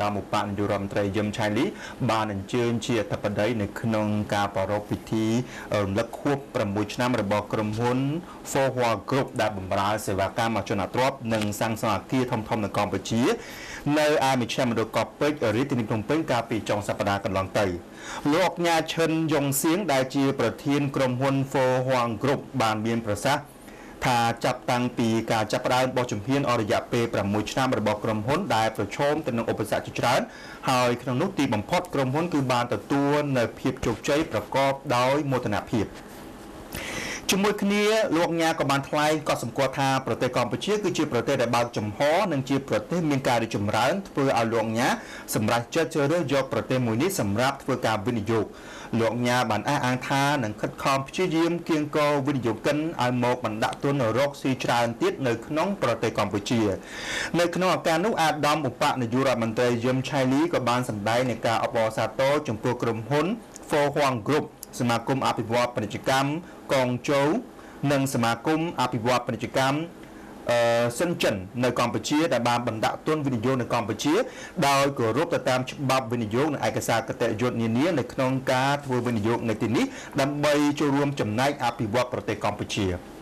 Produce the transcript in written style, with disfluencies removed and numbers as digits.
ដាមឧបនាយករដ្ឋមន្ត្រីយឹមឆៃលីបានអញ្ជើញជាអធិបតីនៅក្នុងការប្រារព្ធពិធីរំលឹកខួប6ឆ្នាំរបស់ក្រុមហ៊ុន Forward Group ដែលបម្រើសេវាកម្មអចលនទ្រព្យនិងសាងសង់អគារធំៗនៅកម្ពុជានៅឯមជ្ឈមណ្ឌលកោះពេជ្ររាជធានីភ្នំពេញកាលពីចុងសប្តាហ៍កន្លងទៅលោកញ៉ាឈិនយ៉ុងសៀងដែលជាប្រធានក្រុមហ៊ុន Forward Group បានមានប្រសាសន៍ថាចាប់តាំងពីការចាប់ផ្ដើមបោះជំហានអស់រយៈពេល6ឆ្នាំរបស់ក្រុមហ៊ុនដែលប្រឈមទៅនឹងឧបសគ្គជាច្រើនហើយក្នុងនោះទីបំផុតក្រុមហ៊ុនគឺបានទទួលនូវភាពជោគជ័យប្រកបដោយមោទនភាពជាមួយគ្នាលោកញ៉ាក៏បានថ្លែងកត់សម្គាល់ថាប្រទេសកម្ពុជាគឺជាប្រទេសដែលបើកចំហនិងជាប្រទេសមានការរីកចម្រើនធ្វើឲ្យលោកញ៉ាសម្រេចចិត្តជ្រើសរើសយកប្រទេសមួយនេះសម្រាប់ធ្វើការវិនិយោគលោកញ៉ាបានអះអាងថានឹងខិតខំព្យាយាមគៀងគរវិនិយោគិនឲ្យមកបណ្ដាក់ទុនរកស៊ីច្រើនទៀតនៅក្នុងប្រទេសកម្ពុជានៅក្នុងឱកាសនោះអាដាមឧបនាយករដ្ឋមន្ត្រីយឹមឆៃលីក៏បានសម្ដែងនៃការអបអរសាទរចំពោះក្រុមហ៊ុន Forward Group សមាគមអភិវឌ្ឍពាណិជ្ជកម្មកងជូនិងសមាគមអភិវឌ្ឍពាណិជ្ជកម្មសិនចិននៅកម្ពុជាដែលបានបណ្ដាក់ទុនវិនិយោគនៅកម្ពុជាដោយគោរពទៅតាមច្បាប់វិនិយោគនិងឯកសារគតិយុត្តនានានៅក្នុងការធ្វើវិនិយោគនៅទីនេះដើម្បីចូលរួមចំណែកអភិវឌ្ឍប្រទេសកម្ពុជា